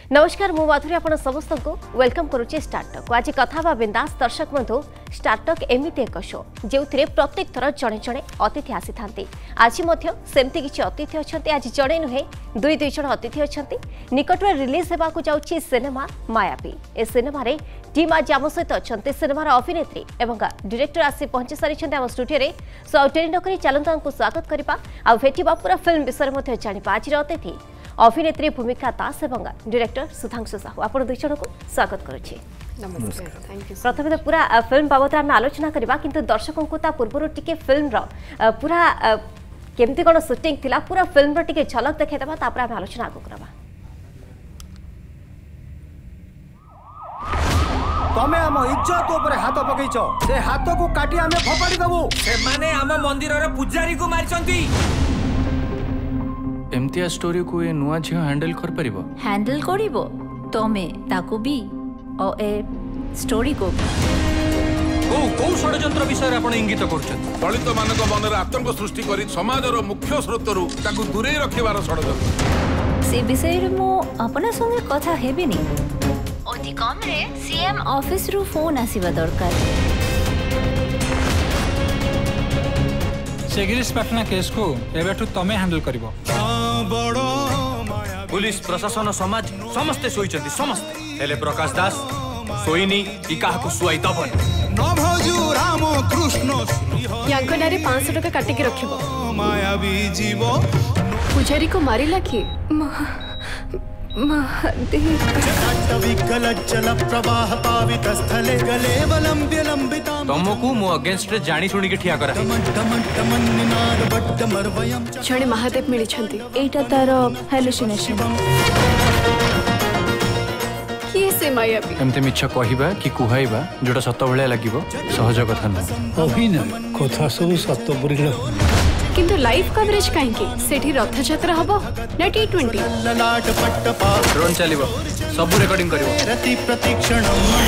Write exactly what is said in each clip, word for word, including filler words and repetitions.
नमस्कार मु माधुरी आपण समस्त को वेलकम करुचे स्टार्टअप आज कथा बिंदास दर्शक बंधु स्टार्टअप एमती एक शो जो प्रत्येक थर जड़े जड़े अतिथि आसी था आज सेमती किसी अतिथि अच्छा आज जड़े नुहे दुई दुई जन अतिथि अच्छा निकट में रिलीज होगा जाऊँगी सिनेमा मायावी ए सिनेमा टीम आज आम सहित अच्छा सिनेमार अभिनेत्री एवं डायरेक्टर आसी पहुंची सारी आम स्टूडियो सो डेरी नक चलता स्वागत करवा आ भेटा पूरा फिल्म विषय में जाना आज अतिथि अभिनेत्री भूमिका दास एवं डायरेक्टर सुधांशु साहू आप दुई जन को स्वागत करुच्ची प्रथम तो पूरा फिल्म बाबद आम आलोचना करवा किंतु दर्शकों को ता पूर्व टिके फिल्म रो पूरा केमती कौन सुटिंग थिला पूरा फिल्म रो टिके झलक देखा तापर आम आलोचना आगो करवा तमे आम इज्जत ऊपर हाथ पकईच से हाथ को काटी आमे फोपाड़ी दबु से माने आम मंदिर रे पुजारी को मारिसंती एमतिया स्टोरी को ए नुआ झियो हैंडल कर परिबो हैंडल करिवो तमे ताको भी ओ ए स्टोरी को को को षडयंत्र विषय आपण इंगित करछन दलित मानक मनरे आतंक सृष्टि करी समाजर मुख्य स्रोतरु ताकू दूरे रखिबार षडयंत्र से विषय रे मो अपना संगे कथा हेबिनी अति कम रे सीएम ऑफिस रु फोन आसीबा दरकार सेगिरिस पाटना केस को एबेठु तमे हैंडल करिवो पुलिस प्रशासन समाज समस्ते सोईचंती समस्ते हेले प्रकाश दास सोईनी कि काहा को सुआई दबन न भजु राम कृष्ण यागनारे पाँच सौ टका काटी के रखिबो मायावी जीव पुजारी को मारिला कि महादेव प्रवाह पावित स्थले गले वलंब्य लंबिता तुमको मो अगेंस्ट रे जानी सुनी के ठिया करा जणे महादेव मिली छंती एटा तार हेलुसिनेशन किए से मायावी एमते मिच्छा कहिबा कि कुहाइबा जोटा सत्य भलिया लागिबो सहज कथा न अभिनय कथा सब सत्य परिल किंतु लाइव कवरेज काहेकि सेठी रथ यात्रा हबो ना टी ट्वेंटी ललाट पट्टपा ड्रोन चलिबो सब रिकॉर्डिंग करिवो रति प्रतीक्षण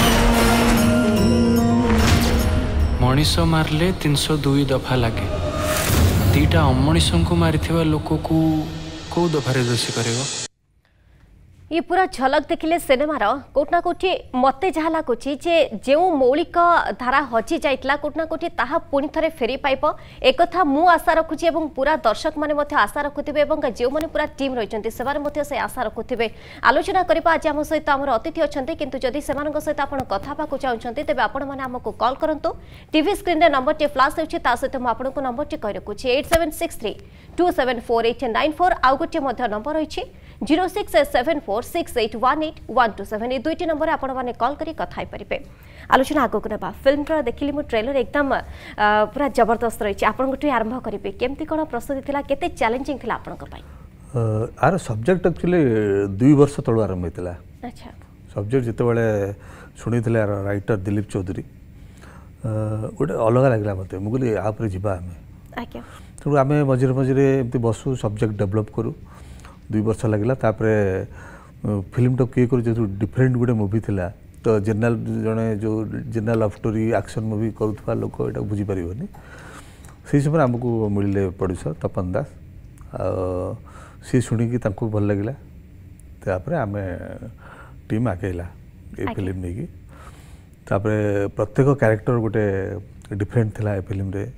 मनीष मारले तीन सौ दो दफा लागे दीटा अमनीषों को मारिथिबा लोक को को दफारे दोषी करिवो ये पूरा झलक देखिले सिनेमार कोटना कोठी मते जहा लागुची जे जो मौलिक धारा हजि जाइतला कोटना कोठी ताहा पुणी थरे फेरी पाइब एक कथा मु आशा रखुची एवं पूरा दर्शक माने मते आशा रखुथिबे एवं जो माने पूरा टीम रहिचंती सेबार मते से आशा रखुथिबे आलोचना करबा आज हम सहित हमर अतिथि अछंती किंतु जदि सेमानक सहित आपण कथा पाकु चाहउछंती तबे आपण माने हमको कॉल करंतु टीवी स्क्रीन रे नंबर टे फ्लैश होछि ता सहित हम आपनको नंबर टे कहि रखुछि आठ सात six three two seven four eight nine four आउ गोटे मध्य नंबर रहिछि zero six seven four six eight one eight one two seven ये दुईटी नंबर आपण माने कॉल करी कथा पारे आलोचना आगक ना फिल्म रो देखिली मु ट्रेलर एकदम पूरा जबरदस्त रही आपण गोटे आरंभ करेंगे केमती कौन प्रस्तुति थिला केते चैलेंजिंग थिला आपण को पई आर सब्जेक्ट एक्चुअली दुई वर्ष तळो आरंभ होइतिला अच्छा सब्जेक्ट जते बेले सुनिथिले राइटर दिलीप चौधरी गोटे अलग लागला मते मु कहली आ पर जिबा हमें आज्ञा तो आमे मझिरे मझिरे एमती बसु सब्जेक्ट डेवलप करू दुई वर्ष लगला तापरे फिल्म तो किए कर जो डिफरेंट गोटे मुवी थिला तो जनरल जने जो general love story action movie करुवा लोक यहाँ बुझीपारे से समय आमको मिले प्रोड्यूसर तपन दास सी शुणिकी भल लगे तापर आम टीम आगेला ये फिल्म नहीं तापर प्रत्येक कैरेक्टर गोटे डिफरेंट थिला ए फिल्म रे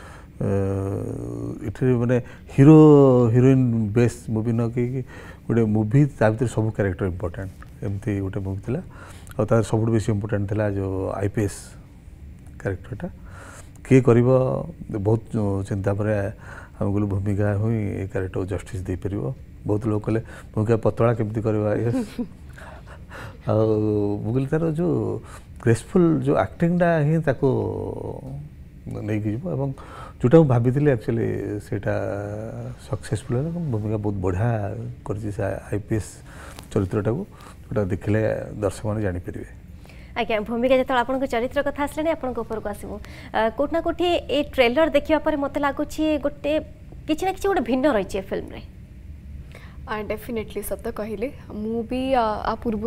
इथे माने हीरो हीरोइन बेस मूवी न कि गोटे मूवी ता भीतर सब कैरेक्टर इम्पोर्टेंट एमती गोटे मूवी थिला और तार सब बेसी इम्पोर्टेंट थिला जो आईपीएस कैरेक्टरटा किए करिवो बहुत चिंता पर हम कहलु भूमिका हुई ए कैरेक्टर जस्टिस दे परिवो बहुत लोग कहले भूमिका पतला केमती करवा यस आ मुगल तार जो ग्रेसफुल जो एक्टिंगटा ही ताको नहीं कि एवं जोटा भाभी एक्चुअली सेटा सक्सेसफुल भूमिका बहुत बढ़िया कर आईपीएस चरित्रटा को जोटा देखले दर्शक मैंने जानीपर आज्ञा भूमिका जो आप चरित्र कथा आसले आप ऊपर आसबू कोटना कोठी ए ट्रेलर देखा मत लगुच गोटे किसी ना कि गोटे भिन्न रही फिल्म रे डेफिनेटली सत कहले मु भी आ पूर्व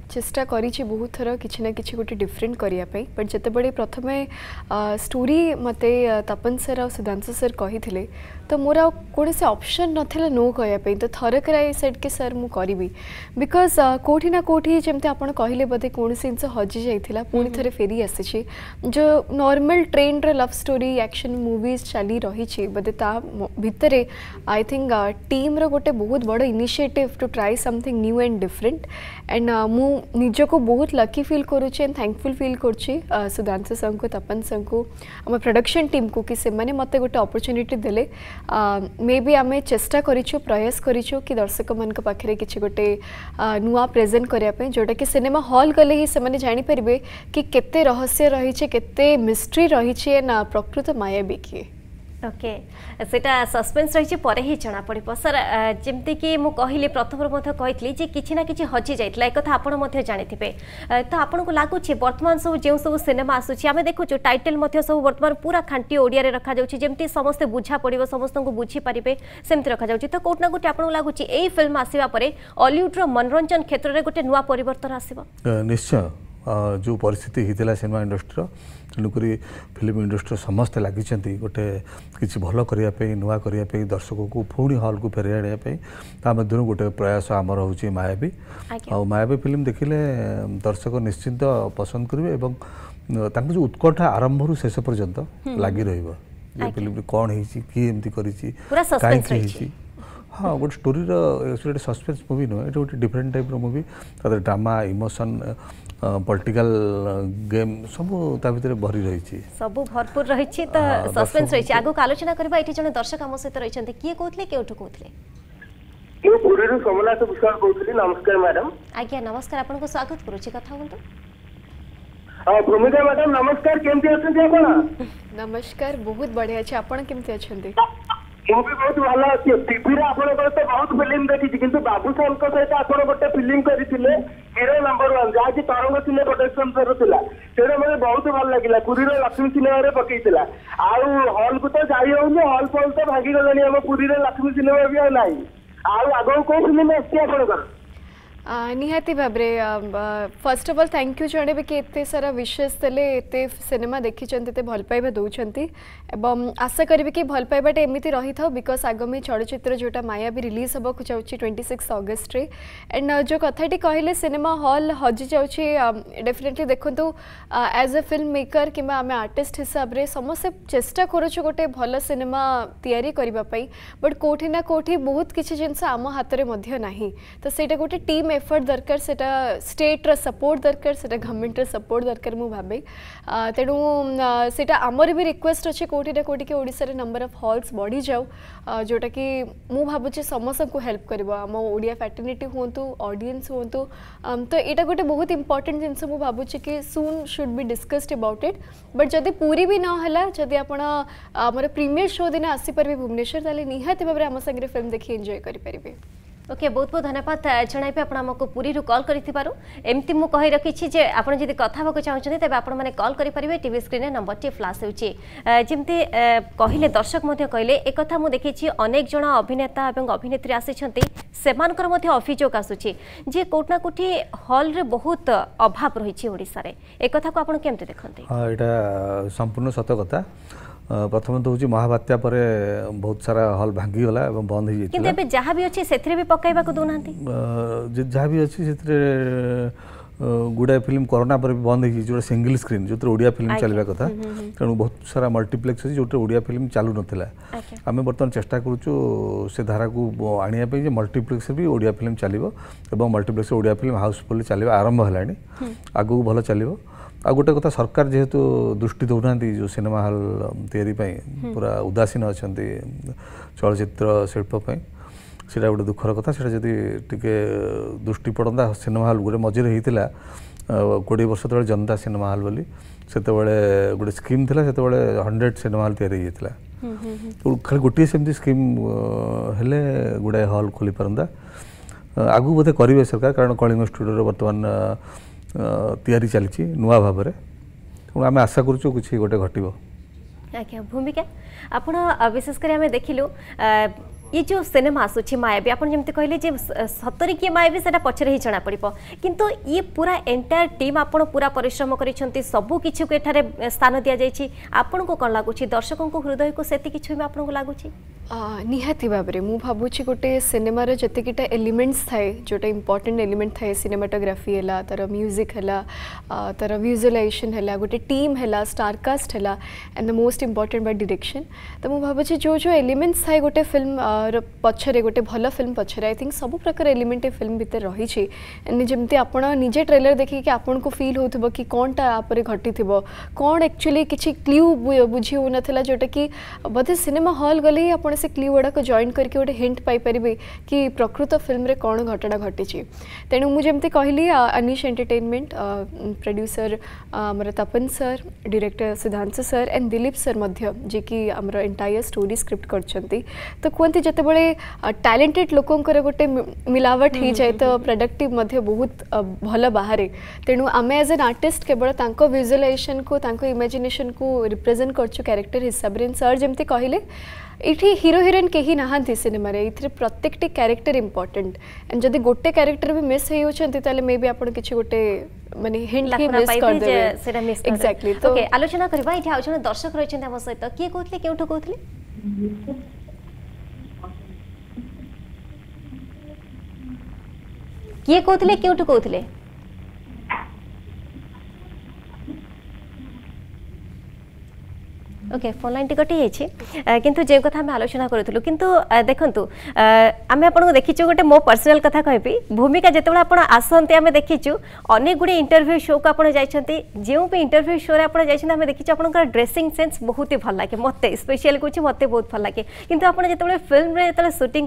चेष्टा करी बहुत थर किसी ना किसी गोटे डिफरेंट करने बट जिते प्रथम स्टोरी मते तपन सर और सुधांशु सर कही थे तो मोर कौन से ऑप्शन नाला नो कहवाई तो थरक सेट के सर मुझे करी बिकज कौटी ना कौटी जमती आप कहले बोधे कौन से जिन हजि जाइला पुणी थे फेरी आसी जो normal trend love story action movies चली रही बोधे ता भितर आई थिंक टीम रो गोटे बहुत बड़ initiative to try something new and different and मु निजको बहुत लकी फील करुच्ची एंड थैंकफुल फील करुच्ची सुधांशु सर को तपन सर को आम प्रोडक्शन टीम को कि से मत गोटे अपॉर्चुनिटी देले मे बी आम चेष्टा करिछु प्रयास करिछु कि दर्शक मान पाखे किसी गोटे नुआ प्रेजेंट करने जोटा कि सिनेमा हॉल गले ही से जानी पारे कि केते रहस्य रही केते मिस्ट्री रही ना प्रकृत मायावी किए ओके सेटा सस्पेंस रही पर ही जना पड़ो सर जमती कि मुझे कहली प्रथम कही जे किसी ना किसी हजि जाइला एक कथा आपण जानी तो आपन को लगुच बर्तमान सब जो सब सिनेमा आसूँ आम देखु टाइटल सब बर्तमान पूरा खांटी ओडिया रखा जमी समस्ते बुझा पड़ो समस्त को बुझीपारे सेमती रखा जाऊँगी तो कौटना कौटी आपको लगुच यही फिल्म आसवा हॉलीवुड मनोरंजन क्षेत्र में गोटे नुआ परिवर्तन आसो निश्चय जो परिस्थिति होता सिनेमा इंडस्ट्री तेणुक फिल्म इंडस्ट्री समस्ते लगी गोटे किसी भल करने नुआ करने दर्शक को पुणी हॉल को फेर आने मध्य गोटे प्रयास आमर हूँ मायावी आ मायावी फिल्म देखिले दर्शक निश्चिंत पसंद करेंगे और जो उत्कंठा आरंभ रू शेष पर्यंत लगी रही फिल्म कौन है किए एमती करी हाँ गोटे स्टोरी गोटे सस्पेंस मूवी नुहे ये गोटे डिफरेंट टाइप मूवी तादर ड्रामा इमोशन पॉलिटिकल गेम सब भर रही सब भरपूर रही तो सस्पेंस रही आगो आलोचना करबा एठी जने दर्शक आम सहित रही किए कहते केउठु कहते ये पुरी कमला से विशाल कहते नमस्कार मैडम आज्ञा नमस्कार आपको स्वागत करुच्ची कथा बोलतो हां भूमिका मैडम नमस्कार केमती अछन आपण नमस्कार बहुत बढ़िया अछि आपण केमती अछंती ମୁଁ ବି ବହୁତ ଭଲ ଅଛି ଟିଭିରେ ଆପଣଙ୍କର ତ ବହୁତ ଫିଲ୍ମ ଦେଖିଛି କିନ୍ତୁ ବାବୁସାନଙ୍କ ସହିତ ଆପଣ ଗୋଟେ ଫିଲ୍ମ କରିଥିଲେ ହିରୋ ନମ୍ବର ୱାନ୍ ଯାହାକି ତରଙ୍ଗ ସିନେ ପ୍ରଡକ୍ସନ ର ଥିଲା ସେଇଟା ମୋତେ ବହୁତ ଭଲ ଲାଗିଲା ପୁରୀର ଲକ୍ଷ୍ମୀ ସିନେମାରେ ପକେଇଥିଲା ଆଉ ହଲ୍କୁ ତ ଯାଇ ହଉନି ହଲ୍ ଫଲ୍ ତ ଭାଙ୍ଗିଗଲାଣି ଆମ ପୁରୀର ଲକ୍ଷ୍ମୀ ସିନେମା ବି ଆଉ ନାହିଁ ଆଉ ଆଗକୁ କୋଉ ଫିଲ୍ମ ଆସିଛି ଆପଣଙ୍କର निहाती भाव first of all thank you जड़े कि एते सारा विशेष देले एते सिनेमा देखी एते भल पाइबा दौरान एवं आशा करी कि भल पाइबाटे एमती रही था बिकज आगामी चलचित्र जोटा माया भी रिलीज होगा जाऊँगी ट्वेंटी सिक्स अगस्ट रे एंड जो कथाटी कहले सिनेमा हॉल हजि जाऊँगी डेफिनेटली देखु एज ए फिल्म मेकर कि आम आर्टिस्ट हिसाब से समस्ते चेष्टा करुचु गोटे भल सिनेमा तैयारी करने बट कौटी ना कौटी बहुत किसी जिनस आम हाथ में ना तो सहीटा गोटे टीम एफर्ट दरकार सेटा स्टेट रा सपोर्ट दरकार सेटा गवर्नमेंट रा सपोर्ट दरकार मु भाबे तेणु सेटा आमर भी रिक्वेस्ट अच्छे कोटी ना कोटी के ओडिसा रे नंबर ऑफ हॉल्स बढ़ी जाऊ जोटा कि मु भाबुचे समस्त को हेल्प करबो आम ओडिया फैटर्निटी होंतु ऑडियंस होंतु तो एटा गोटे बहुत इंपोर्टेंट जिनस मु भाबुचे कि soon should be discussed about it but जदि पूरी भी न हला जदि आपण हमर प्रीमियर शो दिन आसी परबे भुवनेश्वर ताले निहाती भाबरे आम संगे फिल्म देखि एंजॉय करि परिबे ओके बहुत बहुत धन्यवाद जनाइबे आपण हमको पुरी रु कॉल करिथिबारु एमती मु कहि रखिछि जे आपण जदि कथा बक चाहछन तबे आपण माने कॉल करि परिबे टीवी स्क्रीन रे नंबर टी फ्लैश होछि जेमती कहिले दर्शक मध्ये कहिले एक कथा मु देखिछि अनेक जण अभिनेता एवं अभिनेत्री आसीछन्ती सेमानकर मध्ये अभियोग आसुछि जे कोटना कोठी हॉल रे बहुत अभाव रहिछि ओडिसा रे एक कथा को आपण केमते देखन्ते हां एटा संपूर्ण सत कथा प्रथम तो हूँ महाबात्या पर बहुत सारा हॉल भांगीगला और बंद हो जाता है जहाँ भी अच्छे से भी पकड़ा दौना जहाँ भी अच्छे से गुड़ाए फिल्म कोरोना पर भी बंद हो जो सिंगल स्क्रीन जो ओडिया फिल्म चलवा कथा तेणु बहुत सारा मल्टीप्लेक्स अच्छी जो ओडिया फिल्म चलू नाला आम बर्तमान चेष्टा करूँ से धारा को आने मल्टीप्लेक्स भी ओडिया फिल्म चलो और मल्टीप्लेक्स ओडिया फिल्म हाउसफुल चलो आरंभ है आगू भल चलो आ गोटे कथा सरकार जेहेतु दृष्टि दौना जो सिनेमा हॉल तैयारी पूरा उदासीन अच्छा चलचित्र शिल्पी सेटा गोटे दुखर कथा से टिके दृष्टि पड़ता सिनेमा हॉल गोटे मझे होता कोड़े वर्ष तले जनता सिनेमा हॉल बोली से गोटे स्कीम थी से हंड्रेड सिनेमा हॉल तैयारी होता खाली गोटे सेमती स्कीम हेले गुड़ाए हॉल खोली पारंता आगू बोधे करेंगे सरकार कारण कलिंग स्टूडियो बर्तमान तैयारी चली नुआ भाव में आम आशा करूँ किसी गोटे घटो आज्ञा भूमिका आपण विशेषकर आम देखिलु ये जो सिनेमा आसूची मायावी आप जमी कहले सतरी किए मायावी से पचर ही जना पड़ किंतु ये पूरा एंटायर टीम आपन पूरा परिश्रम कर सबू किसी को एठारे स्थान दि जाइए आपन को कौन लगुच दर्शकों को हृदय को से किसी भी आपको लगुच निहाती भाव में मुझे भावुँ गोटे सिनेमार जितकीटा एलिमेंट्स थाए जोटा इंपोर्टेंट एलिमेंट थाए सिनेमाटोग्राफी है तार म्यूजिक है तार विजुअलाइजेशन है गोटे टीम है स्टारकास्ट है and the most important by direction तो मुझे भावुँ जो जो एलिमेंट्स थाए गोटे फिल्म पछरे गोटे भल फिल्म पछरे आई थिंक सब प्रकार एलिमेंट फिल्म भितर रही जमती आप निजे ट्रेलर देखिए आपन को फील हो कि कौनटा आप घटी कौन एक्चुअली किसी क्ल्यू बुझी हो नाला जोटा कि बोधे सिनेमा हॉल गले ही आप से क्ल्यू गुड़ाक जॉइन करके गोटे हिंट पाइपर कि प्रकृत फिल्म रे कौन घटना घटी तेणु मुझे कहली अनिश एंटरटेनमेंट प्रोड्यूसर आमर Tapan sir director Siddhant sir and Dilip sir मध्य जे कि आमर एंटायर स्टोरी स्क्रिप्ट करछंती तो कहते जितेबले टैलेंटेड लोकंकर गोटे मिलावट हो जाए तो प्रोडक्टिव मध्य बहुत भल बाहर तेणु आम एज एन आर्टिस्ट केवल तांको विजुअलाइजेशन को तांको इमेजिनेशन को रिप्रेजेंट करछु कैरेक्टर हिसाब रे सर जमती कहले इठी हीरो हिरोइन कहीं नहांती सिनेमा रे इथरे प्रत्येकटी कैरेक्टर इंपोर्टेंट एंड जदि गोटे कैरेक्टर भी मिस हे होछंती ताले मे बी आपण किछि गोटे माने हिंट ही मिस कर देबे सेटा मिस कर एग्जैक्टली तो ओके आलोचना करबा इठी आलोचना दर्शक रहिछन हम सहित के कहतले केउठो कहतले के कहतले केउठो कहतले ओके फोन लाइन टी कटि जाइए किंतु जे कथा आम आलोचना करूँ किंतु देखंतु आम आपको देखीचु गोटे मो पर्सनल कथा कहबी भूमिका जितेबाला आप आसती आम देखीचु अनेक गुड़े इंटरव्यू शो को आप जाइए जो भी इंटरव्यू शो आप जाइए देखीचु आप ड्रेसिंग सेंस बहुत ही भल लगे मत स्पेशल कौन मत बहुत भल लगे किंतु आप जो फिल्म जो शूटिंग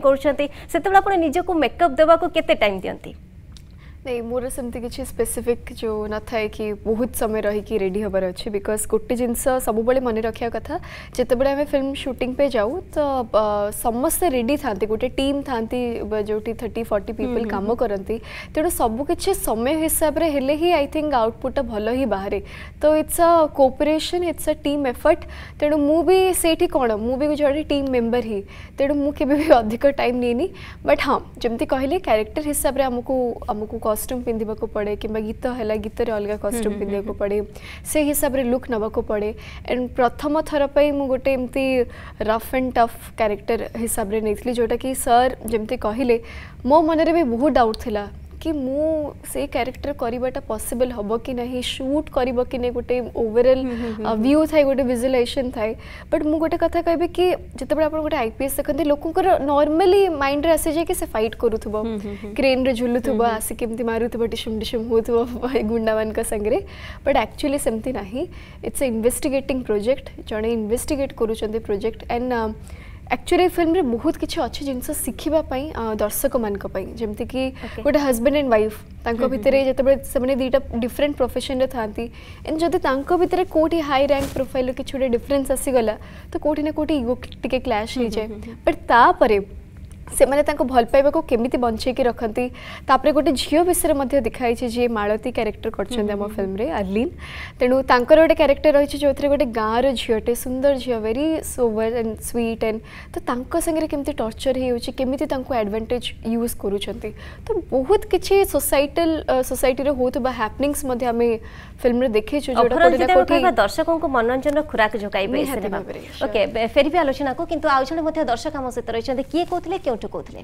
कर निजक मेकअप देवाक केते टाइम दियंती नहीं मोर सेमती किसी स्पेसिफिक जो न थाए कि बहुत समय रही रेडी हबार अच्छे बिकज गोटे जिनस सब मन रखा कथा जितेबाला आम फिल्म शूटिंग पे जाऊ तो समस्ते रेडी था गोटे टीम था जो थर्टी फोर्टी पीपल काम करती तेणु सबकि समय हिसाब से हेले ही आई थिंक आउटपुट भल ही बाहर तो it's a cooperation it's a team effort तेणु मुझे से कौन मुझे जो टीम मेंबर ही तेणु मुझे भी अधिक टाइम नहीं बट हाँ जमती कहले कैरेक्टर हिसाब से आमको आमको कॉस्ट्यूम पिंधा पड़े कि गीत है गीत अलग कॉस्ट्यूम पिंधा पड़े से हिसाब से लुक नवाक पड़े एंड प्रथम थर पर मुझे गोटे एमती रफ एंड टफ कैरेक्टर हिसाब से नहीं जोटा कि सर जमती कहले मो मन में भी बहुत डाउट थिला कि मु से कैरेक्टर करवाटा पॉसिबल हम कि नहीं शूट करब कि नहीं गोटे ओवरऑल व्यू थाए गोटे विजुअलाइजेशन थाए बट मु गोटे कथा कहबी कि जितेबाला आप गोटे आईपीएस देखते लोकंकर नॉर्मली माइंड रे आसी जाए कि से फाइट करूथबो क्रेन रे झुलुथबो आसी केमती मारुथबो टिशुम टिशुम होथबो गुंडा मान का संगरे बट एक्चुअली सेमती नहीं इट्स अ इन्वेस्टिगेटिंग प्रोजेक्ट जड़े इन्वेस्टिगेट करूचंती प्रोजेक्ट एंड एक्चुअली फिल्म रे बहुत किसी अच्छी जिनस शिखापी दर्शक मानी जमती कि गोटे हजबैंड एंड वाइफ तांको भितरे जितेबाला से दीटा डिफरेंट प्रोफेशन रे थांती एंड जदि तांको भितरे कोठी हाई रैंक प्रोफाइल किसी गोटे डिफरेन्स आसीगला तो कोठी ना कोठी इगो टिके क्लैश हो जाए बट तापरे से मैंने भल पाइबा को केमिति बंचेकी रखती तापरे गोटे झील विषय दिखाई जी मालती कैरेक्टर कर फिल्म रे अर्लीन तेणु तांकर गोटे कैरेक्टर रही जो गोटे गाँव झीटे सुंदर झील very sober and sweet and तो तांको संगे केमती टॉर्चर होउची केमिति तांको एडवांटेज यूज करूछंती तो बहुत किछि सोसाइटल सोसाइटी रे होतबा हैपनिंग्स मध्ये हमें फिल्म रे देखि छु जोटा कोठी ना कोठी दर्शकों को मनोरंजन खुराक जोगाइबे सिनेमा ओके फेर भी आलोचना को किंतु आउ जणे मध्ये दर्शक हम सहित रहिछन्ते किए कहतले केउठो कहतले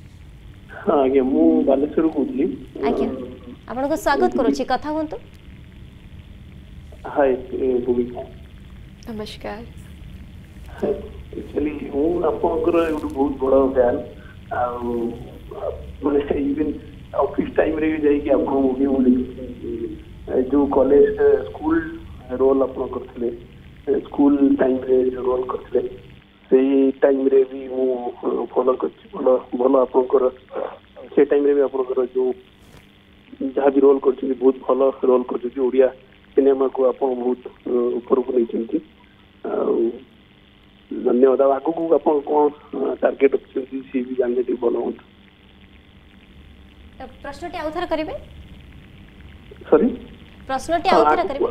हां आगे मु बालेश्वर कहतली आज्ञा आपन को स्वागत करूची कथा होंतु हाय भूमिका नमस्कार एक्चुअली हूँ आपंकर गोटे बहुत बड़ा फैन माने इवन ऑफिस टाइम रे जाई आप मूवी मूवी जो कॉलेज स्कूल रोल आप करथिले स्कूल टाइम रे जो रोल करथिले से टाइम रे भी मु फॉलो करछि भलो भलो आपंकर से टाइम रे भी आपंकर जो जहाँ भी रोल करछि बहुत भलो रोल करछि ओडिया सिनेमा को आप बहुत ऊपर को नहीं धन्यवाद आगु को आप कौन टार्गेट रखिछन्ती सी भी जानले टी भलो होत प्रश्नटी आउथर करिवे सॉरी प्रश्नटी आउ थरा करिवे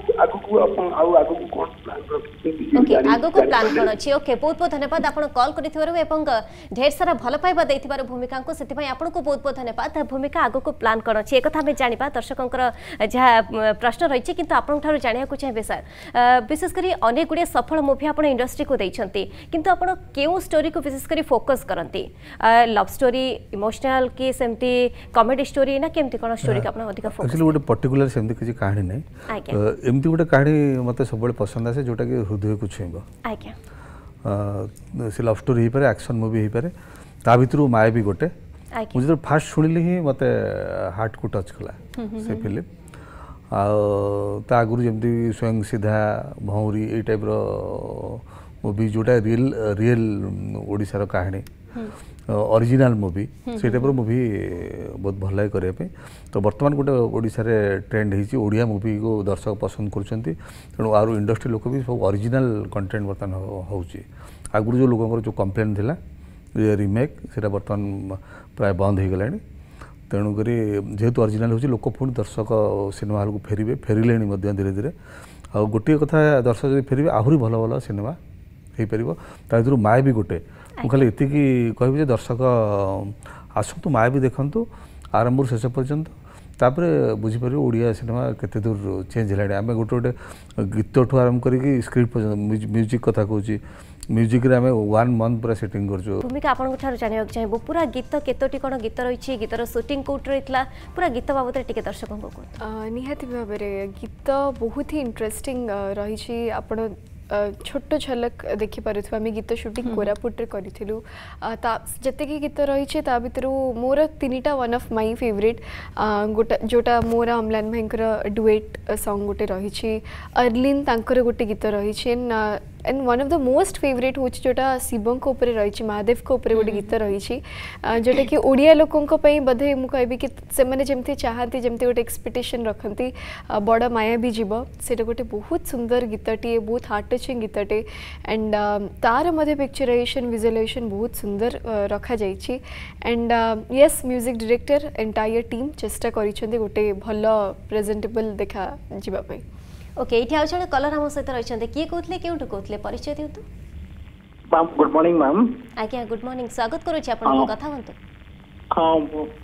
ओके आगो को प्लान कोन अछि ओके बहुत बहुत धन्यवाद आपण कॉल करिथिबारु एवं ढेर सारा भल पाइबा दैथिबारु भूमिका को सेति पय आपण को बहुत बहुत धन्यवाद भूमिका आगो को प्लान कोन अछि एकथा हम जानिबा दर्शकंकर जहा प्रश्न रहिछि किंतु आपण थारु जानिया को चाहे सर विशेष करी अनेक गुडे सफल मूवी आपण इंडस्ट्री को दैछंती किंतु आपण केउ स्टोरी को विशेष करी फोकस करंती लव स्टोरी इमोशनल की सेमती कॉमेडी स्टोरी ना केमती कोन स्टोरी का आपण अधिक फोकस एक्चुअली गोटे पर्टिकुलर सेमती किछि कहानी नै एमती गोटे कहानी मते सबले पसंद आसे जोटा कि हृदय को छुइबो आज्ञा से लव स्टोरी ही पारे एक्शन मूवी ही पारे ता भितरु माया भी गोटे मुझे फास्ट शुणिली ही मते हार्ट को टच कला से फिल्म आ ता आगुरु जेमती स्वयं सीधा भौरी ए टाइप रो मूवी जोटा रियल रियल ओडिसा रो कहानी ओरिजिनल मूवी से टाइप रो मूवी बहुत भल लागे करे पे तो वर्तमान गोटे ओडिसा रे ट्रेंड हिची ओडिया मूवी को दर्शक पसंद करछंती तेणु आरो इंडस्ट्री लोक भी सब ओरिजिनल कंटेंट वर्तमान होउची आगुरु जो लोगों जो कंप्लेन थिला रिमेक सेटा वर्तमान प्राय बंद हो गलानी तेणुक जेहेतु ओरिजिनल होची लोक पुणी दर्शक सिनेमा हॉल को फेरिबे फेरिलेनी मध्य धीरे धीरे आ गोटे कथा दर्शक जब फेरिबे आहुरी भल भल सिनेमा हो पार तार माया भी गोटे मुझे खाली एतिकी कहबी दर्शक आसतु माया भी देखु आरंभ शेष पर्यंत तापर बुझीपर ओडिया सिनेमा केते दूर चेंज है आम गोटे गोटे गीत ठू आरंभ करके स्क्रिप्ट पर्यंत म्यूजिक कथा कहूँ म्यूजिक रे आमे वन मंथ पूरा सेटिंग करजो भूमिका आपन ठार जानिया चाहेबो पूरा गीत केतोटी कोन गीत रहिछि गीतर शूटिंग कोट रहितला पूरा गीत बाबत टिके दर्शकन को निहाती भाबरे गीत बहुत ही इंटरेस्टिंग रहिछि आपन छोट झलक देखि पारुथु आमे गीत शूटिंग कोरापुट रे करिथिलु ता जते की गीत रहिछि ता भितरु मोर तीनिटा वन ऑफ माय फेवरेट गोटा जोटा मोर अमलान भाईकर डुएट सॉन्ग गोटे रहिछि अर्लिन तांकर गोटे गीत रहिछि and one of the most favourite होछि जोटा शिवं को ऊपर रहिछि महादेव को ऊपर गोटे गीत रहिछि जोटा कि ओडिया लोकन को पई बधे मु कहबी कि से माने जेमति चाहती जेमति गोटे एक्सपेक्टेशन रखंती बड़ा माया भी जीव सेटा गोटे बहुत सुंदर गीतटी बहुत हार्ट टचिंग गीतटे एंड तार मध्ये पिक्चराइजेशन विजुअलाइजेशन बहुत सुंदर रखा जाइछि and yes music director entire team चेष्टा करिसेंती गोटे भलो प्रेजेंटेबल देखा जीवा पई ओके इठी आउ जने कलर हम सहित रहिछन्ते के कहतले केउठु कहतले परिचय दिउतु मैम गुड मॉर्निंग मैम आज्ञा गुड मॉर्निंग स्वागत करू छी आपन कथा हंतु हां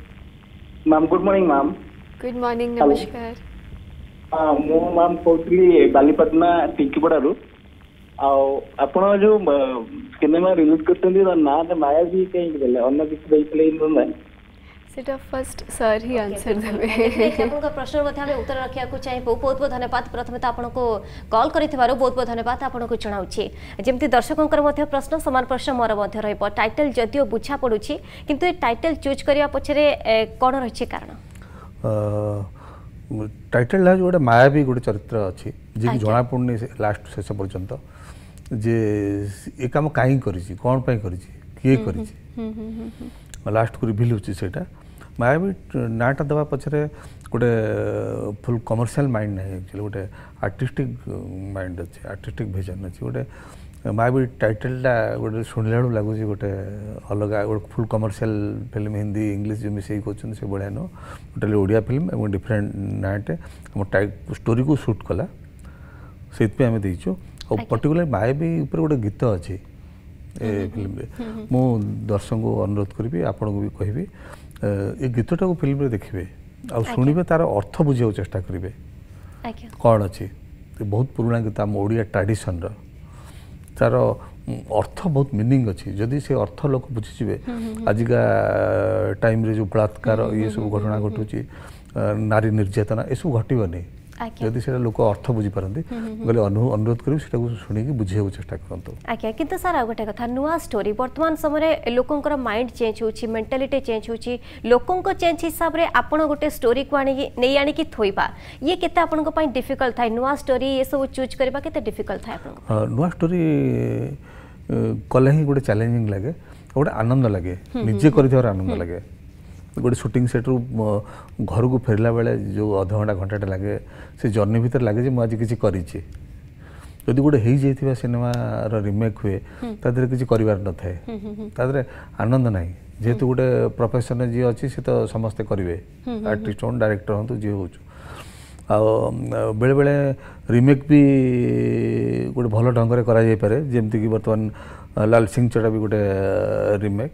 ma'am good morning ma'am good morning नमस्कार हां मो मैम कहतली बालीपटना टिकीपड़ारू आ आपण जो सिनेमा रिलीज करतली ना माया भी कहीं देले अन्य किछ देइतले इन सेटा फर्स्ट सर ही आंसर देबे आपनका प्रश्न मध्ये हम उत्तर रखिया को चाहे बहुत बहुत धन्यवाद प्रथमे त आपन को कॉल करिथिबारो बहुत बहुत धन्यवाद आपन को जणाउछि जेमति दर्शकंकर मध्ये प्रश्न समान प्रश्न मोर मध्ये रहइबो टाइटल जदियो बुझा पडुछि किंतु ए टाइटल चूज करिया पछरे कोन रहिछि कारण टाइटल ला जोडा माया भी गोटे चरित्र अछि जे जणा पडनी लास्ट शेष पर्यंत जे ए काम काई करिछि कोन पई करिछि के करिछि लास्ट को रिवील होछि सेटा माया भी नाटा दवा पछरे गोटे फुल कमर्शियल माइंड नहीं एक्चुअली गोटे आर्टिस्टिक माइंड अच्छे आर्टिस्टिक विजन अच्छे गोटे माया भी टाइटलटा गोटे शुणिला लगुच गोटे अलग गोटे full commercial film Hindi English जो मिसई कर से भाया नुह टोटाली ओडिया फिल्म और डिफरेंट नाटे आम टाइप स्टोरी को शूट कला से आम देचु और पर्टिकुलर माया भी ऊपर गोटे गीत अच्छे ए फिल्म रे मो दर्शक को अनुरोध करी आपण को भी कहबी ए गीतटा को फिल्म रे देखिबे आ सुनिबे तार अर्थ बुझियो चेष्टा करिवे कौन अच्छी बहुत पुराना गीत आम ओडिया ट्रेडिशन रो तार अर्थ बहुत मीनिंग अच्छी जदि से अर्थ लोक बुझीजिवे आजिका टाइम रे जो बलात्कार ये सब घटना घटुची नारी निर्यातना ये सब घटबनी जदि से लोक अर्थ बुझी पारती गले अनुरोध करी शुणी बुझे चेष्टा करते आज्ञा किंतु सर आ गोटे कथा नुआ स्टोरी वर्तमान समय लोकंकर माइंड चेंज होची मेंटालिटी चेंज होची लोकंक चेंज हिसाब रे आपण गोटे स्टोरी को आनी नै आनी की थोइबा ये केते आपण को पई डिफिकल्ट थाय नुआ स्टोरी ये सब चूज करबा केते डिफिकल्ट थाय आपण नुआ स्टोरी कले ही गोटे चैलेंजिंग लागे गोटे आनंद लागे निजे करथिवार आनंद लागे गोटे शूटिंग सेट रू घर को फेरला बेले जो अध घंटा घंटाटे लगे से जर्नी भीतर लगे मुझे किसी करी जदि गोटे हो जाइए सिनेमा रिमेक हुए तादे किसी कर न थाए तादे आनंद ना जेहेतु गोटे प्रोफेशन जी अच्छी सी तो समस्ते करेंगे आर्टिस्ट हूँ डायरेक्टर हूँ जी हूँ बेले बेले रिमेक भी गोटे भल ढंग से करा जाय पारे जेमती कि वर्तमान लाल सिंह चढ़ा भी गोटे रिमेक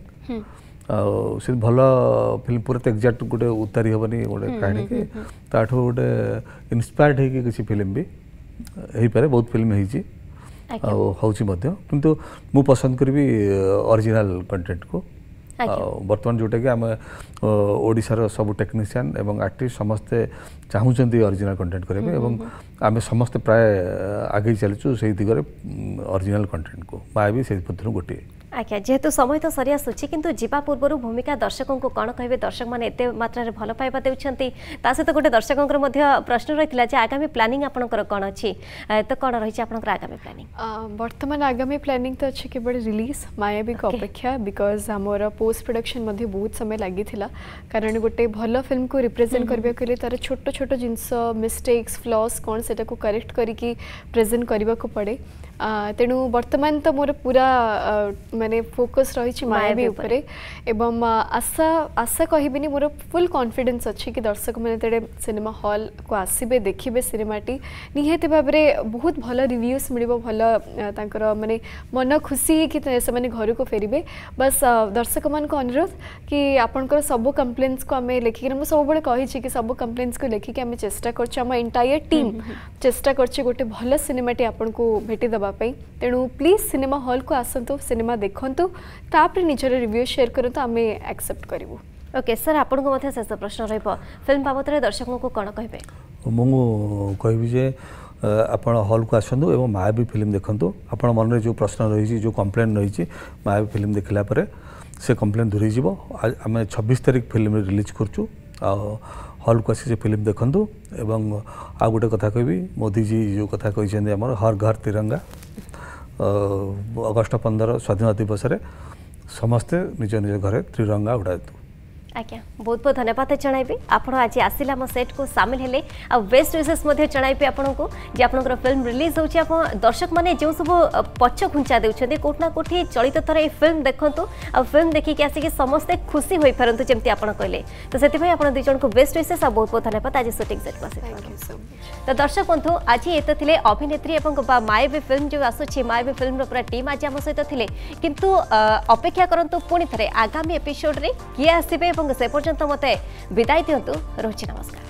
से भल फिल्म पूरा तो एक्जाक्ट गोटे उतारी हेनी गोटे कहानी की ताठू गोटे इन्स्पायर्ड होगी किसी फिल्म भी हो पारे बहुत फिल्म होती किंतु मु पसंद करी ओरिजिनल कंटेंट को बर्तमान जोटा कि आम ओडिशार सब टेक्नीशियन एवं आर्टिस्ट समस्ते चाहूँगी ओरिजिनल कंटेंट करेंगे एवं आम समस्ते प्राय आगे चलचु से दिगरे ओरिजिनल कंटेंट को माया भी से गोटे आज्ञा जेहेतु समय तो सरी आसूची किंतु जीवा पूर्व भूमिका दर्शकों को कौन कहे दर्शक मैंने एत मात्रा भल पाइबा देउछंती ता सहित गोटे दर्शकों प्रश्न रही है आगामी प्लानिंग आपनकर कौन अच्छी तो कौन रही आपनकर आगामी प्लानिंग वर्तमान आगामी प्लानिंग तो अच्छे केवल रिलीज मायावी को अपेक्षा बिकज आमर पोस्ट प्रोडक्शन बहुत समय लगी कारण गोटे भल फिल्म को रिप्रेजेंट करने के लिए तार छोट छोट जिनस मिस्टेक्स फ्लॉस कौन से करेक्ट करके प्रेजेंट करने को पड़े तेणु वर्तमान तो मोर पूरा माने फोकस रही मायावी उपरे एवं आशा आशा कहबिनी मोर फुल कॉन्फिडेंस अच्छी कि दर्शक मैंने तेरे सिनेमा हॉल को आसबे देखिए सिनेमाटी निहाती भाव में बहुत भल रिव्यूज मिल भल तांकर माने मन खुशी कि से माने घर को फेरबे बस दर्शक मान को अनुरोध कि आपनकर सब कंप्लेन्स को आम लेखिक मुझे सब कही कि सब कंप्लेन्स को लेखिक आम चेष्टा कर एंटायर टीम चेष्टा कर गोटे भल सिनेमाटी आपन को भेटी दबा तेणु प्लीज सिनेमा हॉल को आसतु सिनेमा देखंतु तापर निजर रिव्यू शेयर करंतु आमे एक्सेप्ट करिवु ओके सर आपन को मथे शेष प्रश्न रहबो फिल्म बाबत रे दर्शकों को कोन कहबे मु कहबी जे आपण हॉल को आसतु एवं मायावी फिल्म देखंतु आपण मन रे जो प्रश्न रही जो कंप्लेन रही मायावी फिल्म देखला परे से कंप्लेन दूरी जीवो आमे छब्बीस तारिख फिल्म रिलीज करछु आ हॉल को आसी फिल्म देखंतु एवं आ गोटे कथा कहबी मोदी जी जो कथा कहते आमर हर घर तिरंगा अगस्ट पंद्रह स्वाधीनता दिवस रे समस्ते निज निज घर त्रिरंगा उड़ातु आज्ञा बहुत बहुत धन्यवाद जनाइबी आपण आज आसिला मो सेट को शामिल हेले आ बेस्ट विशेष मध्ये जनाइबी आपण को जे आपनकर फिल्म रिलीज होची आपण दर्शक माने जो सब पछ खुंचा देउछथि कोठना कोठी चलित थर ए फिल्म देखंतु आ फिल्म देखि के आसी के समस्त खुशी होई परंतु जेमति आपण कहले तो सेति भाई आपण दुई जन को बेस्ट विशेष आ बहुत बहुत धन्यवाद आज शूटिंग सेट को आसी थैंक यू सो मच तो दर्शक बंधु आज एत थिले अभिनेत्री एवं मायावी फिल्म जो आसुची मायावी फिल्म रो पूरा टीम आज हम सहित थिले किंतु अपेक्षा करंतु पुणी थरे आगामी एपिसोड रे किए आसीबे से पर्यंत मते विदाय दिंतु रोची नमस्कार।